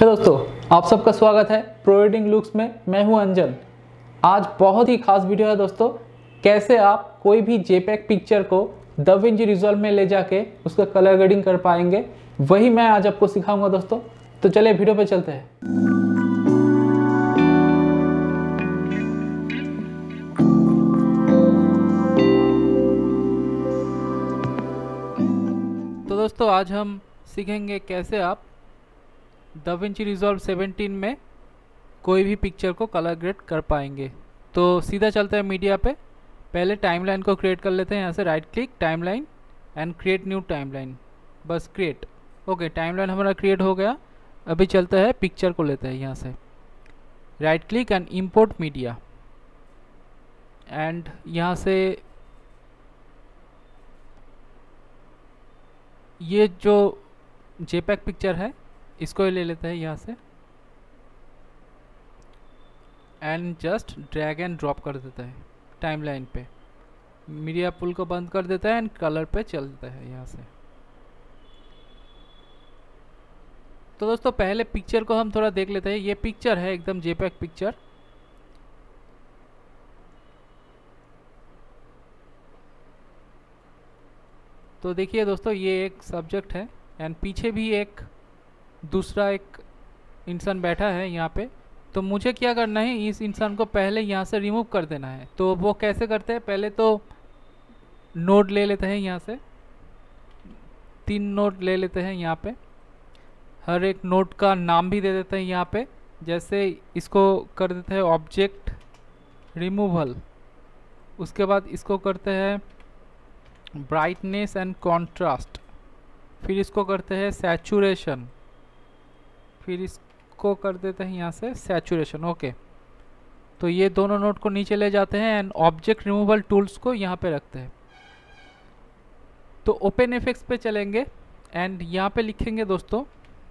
Hello दोस्तों, आप सबका स्वागत है प्रो एडिटिंग लुक्स में। मैं हूं अंजन। आज बहुत ही खास वीडियो है दोस्तों। कैसे आप कोई भी जेपीईजी पिक्चर को DaVinci रिजॉल्व में ले जाके उसका कलर ग्रेडिंग कर पाएंगे, वही मैं आज आपको सिखाऊंगा दोस्तों। तो चलिए वीडियो पे चलते हैं। तो दोस्तों आज हम सीखेंगे कैसे आप DaVinci Resolve 17 में कोई भी पिक्चर को कलर ग्रेड कर पाएंगे। तो सीधा चलते हैं मीडिया पे। पहले टाइमलाइन को क्रिएट कर लेते हैं। यहाँ से right click timeline and create new timeline, बस क्रिएट। ओके, टाइमलाइन हमारा क्रिएट हो गया। अभी चलते हैं पिक्चर को लेते हैं। यहाँ से right click and import media and यहाँ से ये जो जेपीईजी पिक्चर है इसको ले लेते हैं यहाँ से and just drag and drop कर देता है टाइमलाइन पे। मीडिया पुल को बंद कर देता है एंड कलर पे चल देता है यहाँ से। तो दोस्तों पहले पिक्चर को हम थोड़ा देख लेते हैं। ये पिक्चर है एकदम जेपीईजी पिक्चर। तो देखिए दोस्तों, ये एक सब्जेक्ट है एंड पीछे भी एक दूसरा एक इंसान बैठा है यहाँ पे। तो मुझे क्या करना है, इस इंसान को पहले यहाँ से रिमूव कर देना है। तो वो कैसे करते हैं, पहले तो नोड ले लेते हैं। यहाँ से 3 नोड ले लेते हैं। यहाँ पे हर एक नोड का नाम भी दे देते हैं यहाँ पे। जैसे इसको कर देते हैं ऑब्जेक्ट रिमूवल, उसके बाद इसको करते हैं ब्राइटनेस एंड कॉन्ट्रास्ट, फिर इसको करते हैं सैचुरेशन, फिर इसको कर देते हैं यहाँ से सैचुरेशन। ओके, तो ये दोनों नोड को नीचे ले जाते हैं एंड ऑब्जेक्ट रिमूवल टूल्स को यहाँ पे रखते हैं। तो ओपन एफेक्ट्स पे चलेंगे एंड यहाँ पे लिखेंगे दोस्तों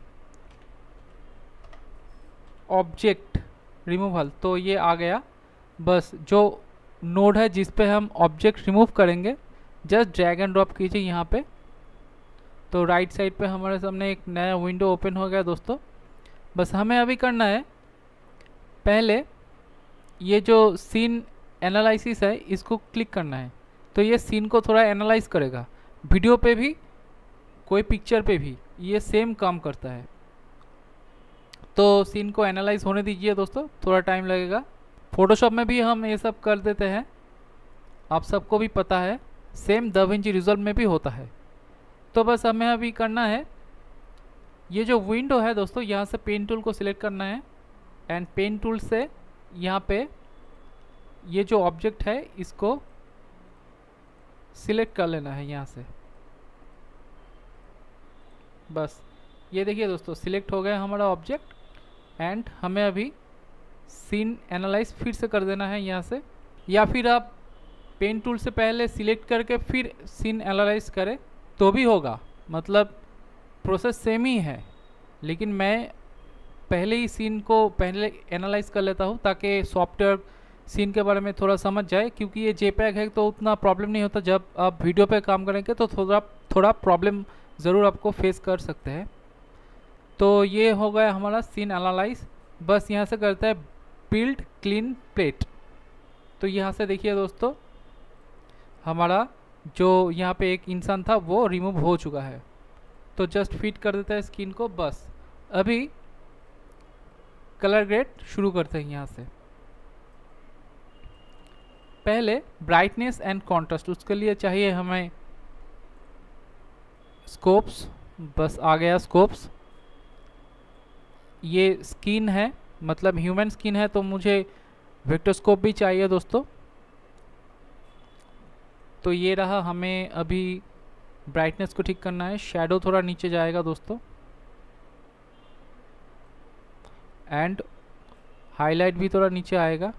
ऑब्जेक्ट रिमूवल। तो ये आ गया। बस जो नोड है जिस पे हम ऑब्जेक्ट रिमूव करेंगे, जस्ट ड्रैग एंड ड्रॉप कीजिए यहाँ पे। तो राइट साइड पे हमारे सामने एक नया विंडो ओपन हो गया दोस्तों। बस हमें अभी करना है, पहले ये जो सीन एनालिसिस है इसको क्लिक करना है। तो ये सीन को थोड़ा एनालाइज करेगा। वीडियो पे भी कोई पिक्चर पे भी ये सेम काम करता है। तो सीन को एनालाइज होने दीजिए दोस्तों, थोड़ा टाइम लगेगा। फोटोशॉप में भी हम ये सब कर देते हैं, आप सबको भी पता है। सेम DaVinci Resolve में भी होता है। तो बस हमें अभी करना है, ये जो विंडो है दोस्तों, यहाँ से पेन टूल को सिलेक्ट करना है एंड पेन टूल से यहाँ पे ये जो ऑब्जेक्ट है इसको सिलेक्ट कर लेना है यहाँ से। बस ये देखिए दोस्तों, सिलेक्ट हो गया हमारा ऑब्जेक्ट एंड हमें अभी सीन एनालाइज फिर से कर देना है यहाँ से। या फिर आप पेन टूल से पहले सिलेक्ट करके फिर सीन एनालाइज करें तो भी होगा, मतलब प्रोसेस सेम ही है। लेकिन मैं पहले ही सीन को पहले एनालाइज कर लेता हूँ ताकि सॉफ्टवेयर सीन के बारे में थोड़ा समझ जाए। क्योंकि ये जेपीईजी है तो उतना प्रॉब्लम नहीं होता। जब आप वीडियो पे काम करेंगे तो थोड़ा प्रॉब्लम ज़रूर आपको फेस कर सकते हैं। तो ये हो गया हमारा सीन एनालाइज। बस यहाँ से करते हैं बिल्ड क्लीन प्लेट। तो यहाँ से देखिए दोस्तों, हमारा जो यहाँ पे एक इंसान था वो रिमूव हो चुका है। तो जस्ट फिट कर देता है स्किन को। बस अभी कलर ग्रेड शुरू करते हैं। यहाँ से पहले ब्राइटनेस एंड कॉन्ट्रास्ट, उसके लिए चाहिए हमें स्कोप्स। बस आ गया स्कोप्स। ये स्किन है, मतलब ह्यूमन स्किन है, तो मुझे वेक्टोस्कोप भी चाहिए दोस्तों। तो ये रहा। हमें अभी ब्राइटनेस को ठीक करना है, शैडो थोड़ा नीचे जाएगा दोस्तों एंड हाईलाइट भी थोड़ा नीचे आएगा।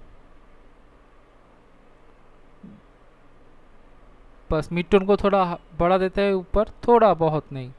बस मिड टोन को थोड़ा बढ़ा देते हैं ऊपर, थोड़ा बहुत नहीं।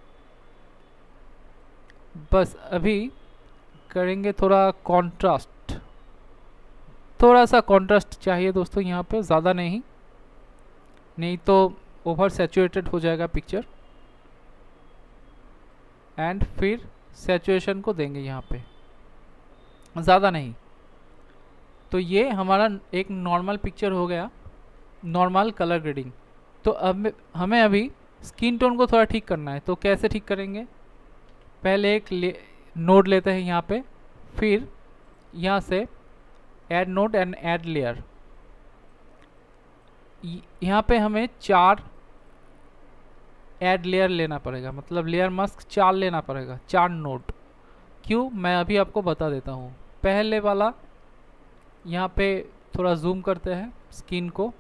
बस अभी करेंगे थोड़ा कॉन्ट्रास्ट, थोड़ा सा कॉन्ट्रास्ट चाहिए दोस्तों यहाँ पे, ज़्यादा नहीं तो ओवर सैचुरेटेड हो जाएगा पिक्चर। एंड फिर सैचुरेशन को देंगे यहाँ पे, ज़्यादा नहीं। तो ये हमारा एक नॉर्मल पिक्चर हो गया, नॉर्मल कलर ग्रेडिंग। तो अब हमें अभी स्किन टोन को थोड़ा ठीक करना है। तो कैसे ठीक करेंगे? पहले एक नोड लेते हैं यहाँ पे, फिर यहाँ से add node and add layer. यहाँ पे हमें 4 ऐड लेयर लेना पड़ेगा, मतलब लेयर मास्क 4 लेना पड़ेगा, 4 नोड। क्यों, मैं अभी आपको बता देता हूँ। पहले वाला यहाँ पे थोड़ा जूम करते हैं स्किन को।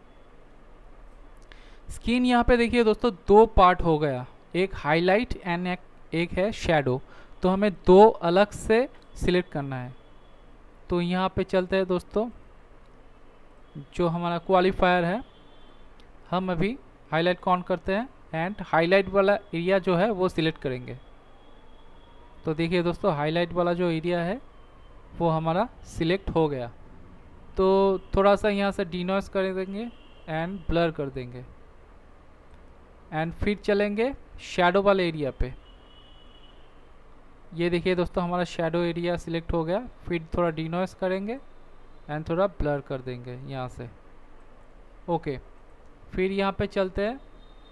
स्किन यहाँ पे देखिए दोस्तों 2 पार्ट हो गया, एक हाईलाइट एंड एक है शैडो। तो हमें 2 अलग से सिलेक्ट करना है। तो यहाँ पे चलते हैं दोस्तों, जो हमारा क्वालिफायर है हम अभी हाईलाइट को ऑन करते हैं एंड हाईलाइट वाला एरिया जो है वो सिलेक्ट करेंगे। तो देखिए दोस्तों हाईलाइट वाला जो एरिया है वो हमारा सिलेक्ट हो गया। तो थोड़ा सा यहाँ से डीनॉइस कर देंगे एंड ब्लर कर देंगे एंड फिर चलेंगे शैडो वाले एरिया पे। ये देखिए दोस्तों हमारा शैडो एरिया सिलेक्ट हो गया। फिर थोड़ा डीनॉइस करेंगे एंड थोड़ा ब्लर कर देंगे यहाँ से। ओके, फिर यहाँ पे चलते हैं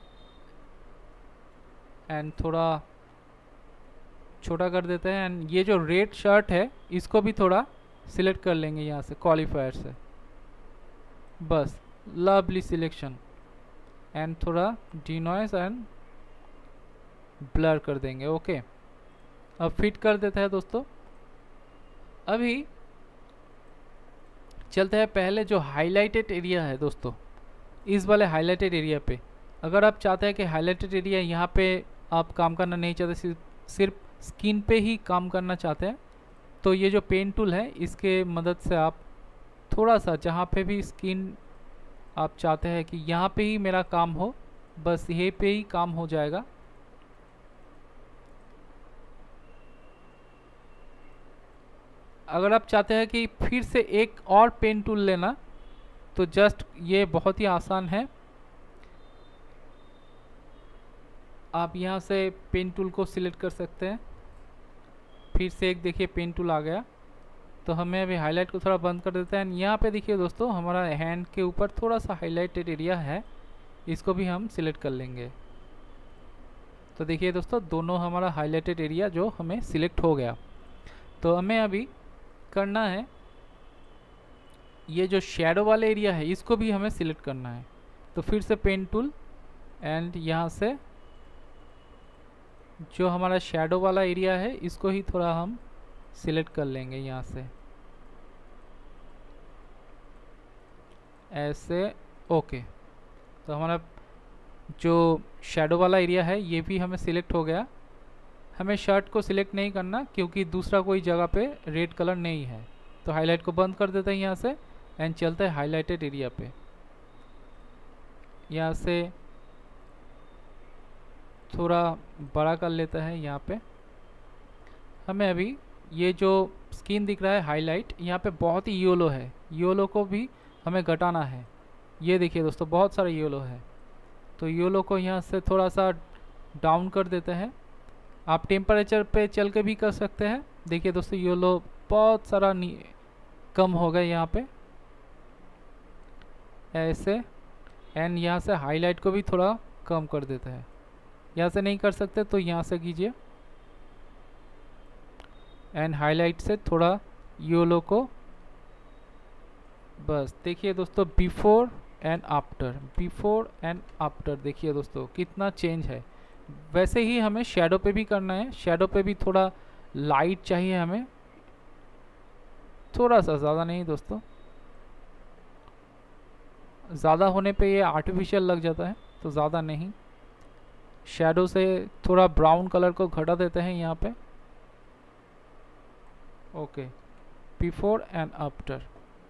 एंड थोड़ा छोटा कर देते हैं एंड ये जो रेड शर्ट है इसको भी थोड़ा सिलेक्ट कर लेंगे यहाँ से क्वालिफायर से। बस, लवली सिलेक्शन एंड थोड़ा डीनॉइस एंड ब्लर कर देंगे। ओके, अब फिट कर देते हैं दोस्तों। अभी चलते हैं पहले जो हाईलाइटेड एरिया है दोस्तों, इस वाले हाईलाइटेड एरिया पे। अगर आप चाहते हैं कि हाईलाइटेड एरिया यहाँ पे आप काम करना नहीं चाहते, सिर्फ स्किन पे ही काम करना चाहते हैं, तो ये जो पेन टूल है इसके मदद से आप थोड़ा सा जहाँ पे भी स्किन आप चाहते हैं कि यहाँ पे ही मेरा काम हो, बस यहीं पे ही काम हो जाएगा। अगर आप चाहते हैं कि फिर से एक और पेन टूल लेना, तो जस्ट ये बहुत ही आसान है। आप यहाँ से पेन टूल को सिलेक्ट कर सकते हैं। फिर से एक देखिए पेन टूल आ गया। तो हमें अभी हाईलाइट को थोड़ा बंद कर देते हैं। यहाँ पे देखिए दोस्तों हमारा हैंड के ऊपर थोड़ा सा हाईलाइटेड एरिया है, इसको भी हम सिलेक्ट कर लेंगे। तो देखिए दोस्तों दोनों हमारा हाईलाइटेड एरिया जो हमें सिलेक्ट हो गया। तो हमें अभी करना है ये जो शैडो वाला एरिया है इसको भी हमें सिलेक्ट करना है। तो फिर से पेन टूल एंड यहाँ से जो हमारा शैडो वाला एरिया है इसको ही थोड़ा हम सिलेक्ट कर लेंगे यहाँ से ऐसे। ओके, तो हमारा जो शैडो वाला एरिया है ये भी हमें सिलेक्ट हो गया। हमें शर्ट को सिलेक्ट नहीं करना क्योंकि दूसरा कोई जगह पे रेड कलर नहीं है। तो हाईलाइट को बंद कर देते हैं यहाँ से एंड चलते हैं हाईलाइटेड एरिया पे। यहाँ से थोड़ा बड़ा कर लेता है। यहाँ पे हमें अभी ये जो स्किन दिख रहा है हाईलाइट, यहाँ पे बहुत ही येलो है, येलो को भी हमें घटाना है। ये देखिए दोस्तों बहुत सारा येलो है, तो येलो को यहाँ से थोड़ा सा डाउन कर देते हैं। आप टेम्परेचर पे चल के भी कर सकते हैं। देखिए दोस्तों येलो बहुत सारा कम हो गया यहाँ पे ऐसे। एंड यहाँ से हाईलाइट को भी थोड़ा कम कर देते हैं। यहाँ से नहीं कर सकते तो यहाँ से कीजिए एंड हाईलाइट से थोड़ा येलो को। बस देखिए दोस्तों before and after, before and after देखिए दोस्तों कितना चेंज है। वैसे ही हमें शैडो पे भी करना है। शैडो पे भी थोड़ा लाइट चाहिए हमें, थोड़ा सा, ज़्यादा नहीं दोस्तों। ज़्यादा होने पे ये आर्टिफिशियल लग जाता है, तो ज़्यादा नहीं। शैडो से थोड़ा ब्राउन कलर को घटा देते हैं यहाँ पे। Okay, before and after.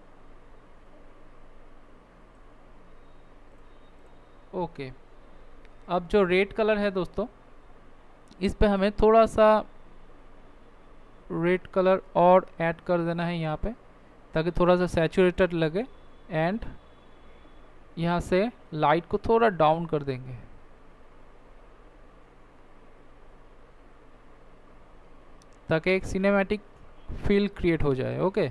Okay, अब जो रेड कलर है दोस्तों इस पे हमें थोड़ा सा रेड कलर और ऐड कर देना है यहाँ पे, ताकि थोड़ा सा सैचुरेटेड लगे। एंड यहाँ से लाइट को थोड़ा डाउन कर देंगे। ताकि एक सिनेमैटिक फील क्रिएट हो जाए। ओके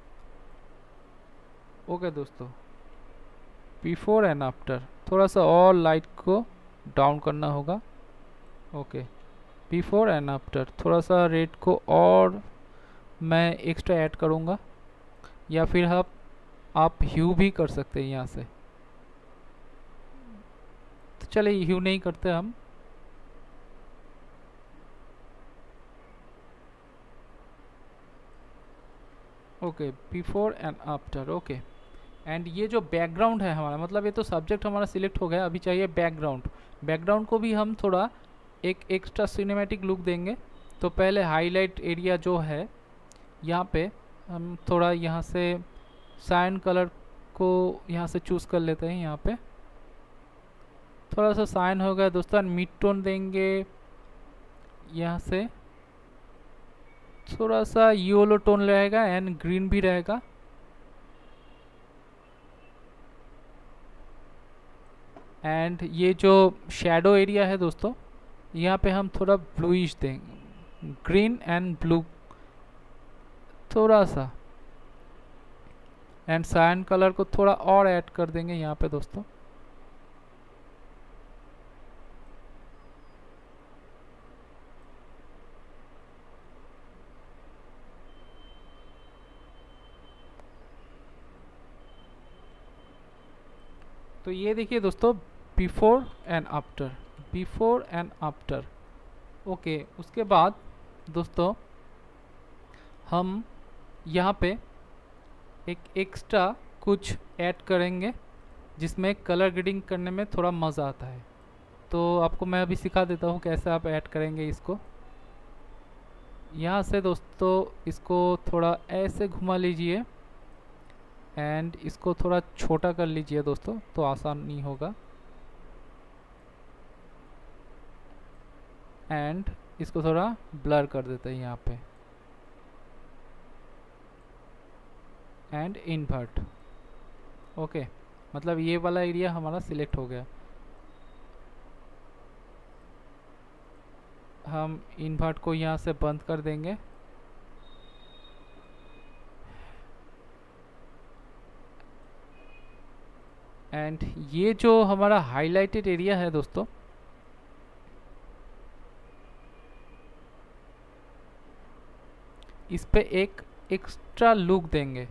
ओके दोस्तों, बिफोर एंड आफ्टर, थोड़ा सा और लाइट को डाउन करना होगा। ओके, बिफोर एंड आफ्टर, थोड़ा सा रेड को और मैं एक्स्ट्रा ऐड करूँगा, या फिर आप ह्यू भी कर सकते हैं यहाँ से। तो चलिए ह्यू नहीं करते हम। Okay, before and after. Okay, and ये जो बैकग्राउंड है हमारा, मतलब ये तो सब्जेक्ट हमारा सिलेक्ट हो गया, अभी चाहिए बैकग्राउंड। बैकग्राउंड को भी हम थोड़ा एक एक्स्ट्रा सिनेमैटिक लुक देंगे। तो पहले हाईलाइट एरिया जो है यहाँ पे हम थोड़ा यहाँ से साइन कलर को यहाँ से चूज़ कर लेते हैं। यहाँ पे थोड़ा सा साइन हो गया दोस्तों, मिड टोन देंगे यहाँ से, थोड़ा सा येलो टोन रहेगा एंड ग्रीन भी रहेगा। एंड ये जो शैडो एरिया है दोस्तों, यहाँ पे हम थोड़ा ब्लूइश देंगे, ग्रीन एंड ब्लू थोड़ा सा, एंड साइन कलर को थोड़ा और ऐड कर देंगे यहाँ पे दोस्तों। तो ये देखिए दोस्तों, before and after, before and after. Okay, उसके बाद दोस्तों हम यहाँ पे एक एक्स्ट्रा कुछ ऐड करेंगे जिसमें कलर ग्रेडिंग करने में थोड़ा मज़ा आता है। तो आपको मैं अभी सिखा देता हूँ कैसे आप ऐड करेंगे इसको। यहाँ से दोस्तों इसको थोड़ा ऐसे घुमा लीजिए एंड इसको थोड़ा छोटा कर लीजिए दोस्तों, तो आसानी होगा। एंड इसको थोड़ा ब्लर कर देते हैं यहाँ पे, एंड इन्वर्ट। ओके, मतलब ये वाला एरिया हमारा सिलेक्ट हो गया। हम इन्वर्ट को यहाँ से बंद कर देंगे। एंड ये जो हमारा हाईलाइटेड एरिया है दोस्तों, इस पे एक एक्स्ट्रा लुक देंगे।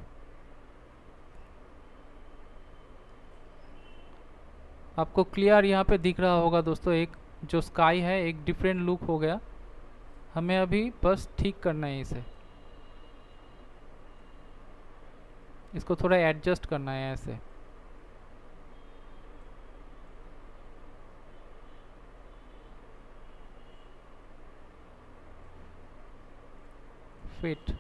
आपको क्लियर यहाँ पे दिख रहा होगा दोस्तों, एक जो स्काई है एक डिफरेंट लुक हो गया। हमें अभी बस ठीक करना है इसे, इसको थोड़ा एडजस्ट करना है ऐसे। फिट।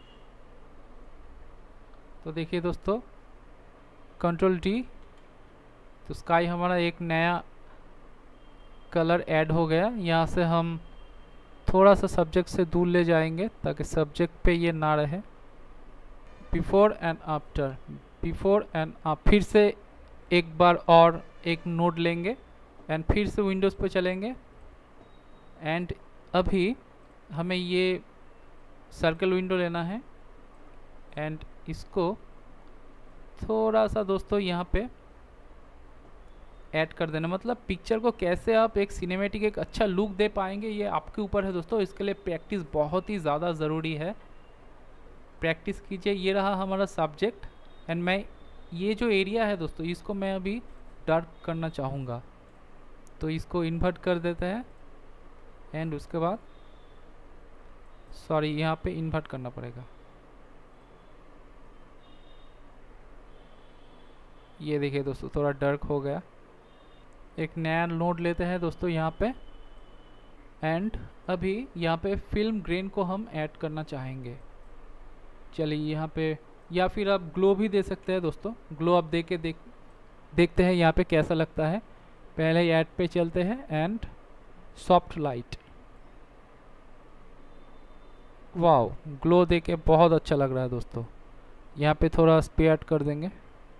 तो देखिए दोस्तों, कंट्रोल डी, तो स्काई हमारा एक नया कलर ऐड हो गया। यहाँ से हम थोड़ा सा सब्जेक्ट से दूर ले जाएंगे ताकि सब्जेक्ट पे ये ना रहे। Before and after, before and after, फिर से एक बार और एक नोड लेंगे एंड फिर से विंडोज़ पे चलेंगे। एंड अभी हमें ये सर्कल विंडो लेना है एंड इसको थोड़ा सा दोस्तों यहाँ पे ऐड कर देना। मतलब पिक्चर को कैसे आप एक सिनेमैटिक एक अच्छा लुक दे पाएंगे ये आपके ऊपर है दोस्तों। इसके लिए प्रैक्टिस बहुत ही ज़्यादा ज़रूरी है, प्रैक्टिस कीजिए। ये रहा हमारा सब्जेक्ट एंड मैं ये जो एरिया है दोस्तों इसको मैं अभी डार्क करना चाहूँगा, तो इसको इन्वर्ट कर देते हैं। एंड उसके बाद सॉरी, यहाँ पे इन्वर्ट करना पड़ेगा। ये देखिए दोस्तों थोड़ा डार्क हो गया। एक नया नोड लेते हैं दोस्तों यहाँ पे एंड अभी यहाँ पे फिल्म ग्रेन को हम ऐड करना चाहेंगे। चलिए यहाँ पे, या फिर आप ग्लो भी दे सकते हैं दोस्तों। ग्लो आप देखते हैं यहाँ पे कैसा लगता है। पहले ऐड पे चलते हैं and soft light. Wow, glow देके बहुत अच्छा लग रहा है दोस्तों। यहाँ पे थोड़ा स्पेयर कर देंगे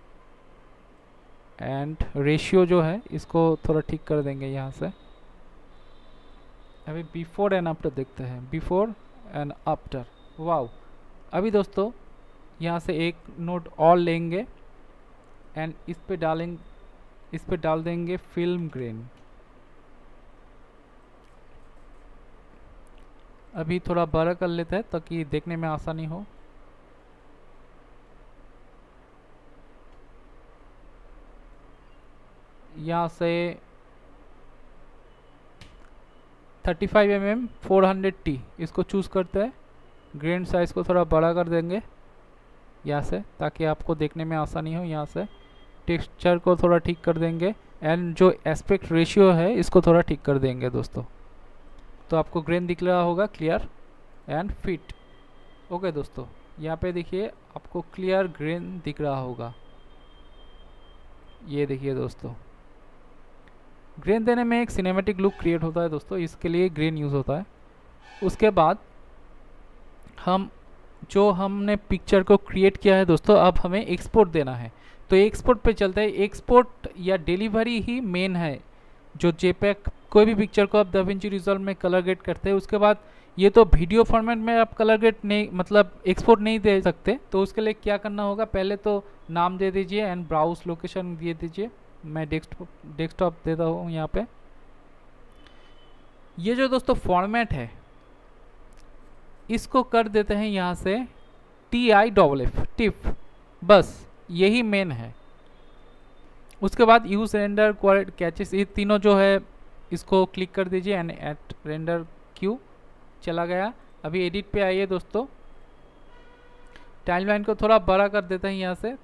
एंड रेशियो जो है इसको थोड़ा ठीक कर देंगे यहाँ से। अभी बिफोर एंड आफ्टर देखते हैं। Before and after. वाओ। अभी दोस्तों यहाँ से एक नोड और लेंगे एंड इस पे डाल देंगे फिल्म ग्रेन। अभी थोड़ा बड़ा कर लेते हैं ताकि देखने में आसानी हो। यहाँ से 35 mm 400T इसको चूज़ करते हैं। ग्रेन साइज़ को थोड़ा बड़ा कर देंगे यहाँ से ताकि आपको देखने में आसानी हो। यहाँ से टेक्सचर को थोड़ा ठीक कर देंगे एंड जो एस्पेक्ट रेशियो है इसको थोड़ा ठीक कर देंगे दोस्तों। तो आपको ग्रेन दिख रहा होगा क्लियर एंड फिट। ओके दोस्तों, यहाँ पे देखिए आपको क्लियर ग्रेन दिख रहा होगा। ये देखिए दोस्तों, ग्रेन देने में एक सिनेमैटिक लुक क्रिएट होता है दोस्तों, इसके लिए ग्रेन यूज़ होता है। उसके बाद हमने पिक्चर को क्रिएट किया है दोस्तों, अब हमें एक्सपोर्ट देना है। तो एक्सपोर्ट पे चलते हैं। एक्सपोर्ट या डिलीवरी ही मेन है। जो जेपैक कोई भी पिक्चर को आप दाविंची रिजॉल्व में कलर ग्रेड करते हैं, उसके बाद ये तो वीडियो फॉर्मेट में आप कलर ग्रेड नहीं मतलब एक्सपोर्ट नहीं दे सकते। तो उसके लिए क्या करना होगा, पहले तो नाम दे दीजिए एंड ब्राउज लोकेशन दे दीजिए। मैं डेस्कटॉप देता हूँ यहाँ पे। ये जो दोस्तों फॉर्मेट है इसको कर देते हैं यहाँ से TIFF टिफ, बस यही मेन है। उसके बाद यूज रेंडर कैचेस, ये तीनों जो है इसको क्लिक कर दीजिए एंड एट रेंडर क्यू चला गया। अभी एडिट पे आइए दोस्तों, टाइमलाइन को थोड़ा बड़ा कर देते हैं यहाँ से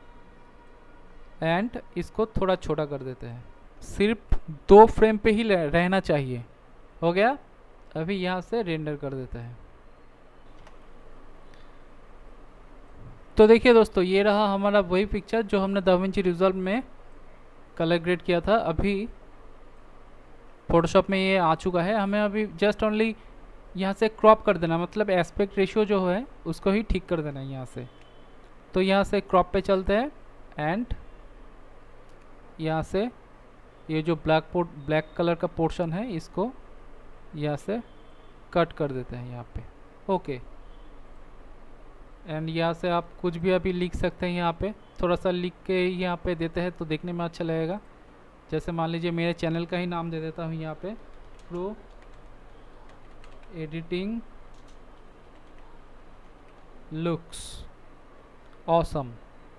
एंड इसको थोड़ा छोटा कर देते हैं। सिर्फ 2 फ्रेम पे ही रहना चाहिए। हो गया। अभी यहाँ से रेंडर कर देते हैं। तो देखिए दोस्तों, ये रहा हमारा वही पिक्चर जो हमने दाविंची रिजॉल्व में कलर ग्रेड किया था। अभी फोटोशॉप में ये आ चुका है। हमें अभी जस्ट ओनली यहाँ से क्रॉप कर देना, मतलब एस्पेक्ट रेशियो जो है उसको ही ठीक कर देना है यहाँ से। तो यहाँ से क्रॉप पे चलते हैं एंड यहाँ से ये जो ब्लैक कलर का पोर्शन है इसको यहाँ से कट कर देते हैं यहाँ पे। ओके। एंड यहाँ से आप कुछ भी अभी लिख सकते हैं। यहाँ पे थोड़ा सा लिख के यहाँ पे देते हैं तो देखने में अच्छा लगेगा। जैसे मान लीजिए मेरे चैनल का ही नाम दे देता हूँ यहाँ पे, pro editing looks awesome.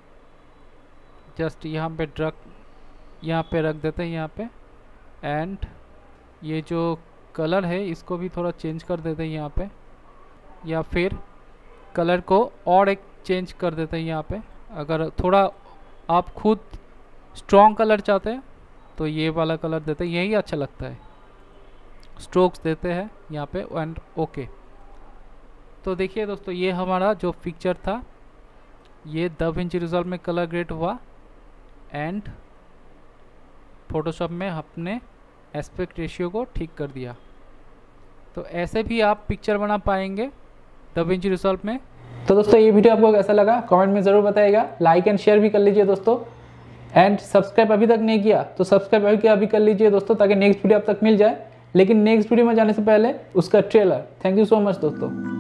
Just यहाँ पे रख देते हैं यहाँ पे। एंड ये जो कलर है इसको भी थोड़ा चेंज कर देते हैं यहाँ पे, या फिर कलर को और एक चेंज कर देते हैं यहाँ पे। अगर थोड़ा आप खुद स्ट्रॉन्ग कलर चाहते हैं तो ये वाला कलर देते हैं, यही अच्छा लगता है। स्ट्रोक्स देते हैं यहाँ पे एंड ओके। तो देखिए दोस्तों, ये हमारा जो पिक्चर था ये दाविंची रिजॉल्व में कलर ग्रेड हुआ एंड फोटोशॉप में अपने एस्पेक्ट रेशियो को ठीक कर दिया। तो ऐसे भी आप पिक्चर बना पाएंगे दाविंची रिजॉल्व में। तो दोस्तों ये वीडियो आपको कैसा लगा कमेंट में ज़रूर बताइएगा। लाइक एंड शेयर भी कर लीजिए दोस्तों। एंड सब्सक्राइब अभी तक नहीं किया तो सब्सक्राइब अभी कर लीजिए दोस्तों, ताकि नेक्स्ट वीडियो आप तक मिल जाए। लेकिन नेक्स्ट वीडियो में जाने से पहले उसका trailer. Thank you so much दोस्तों।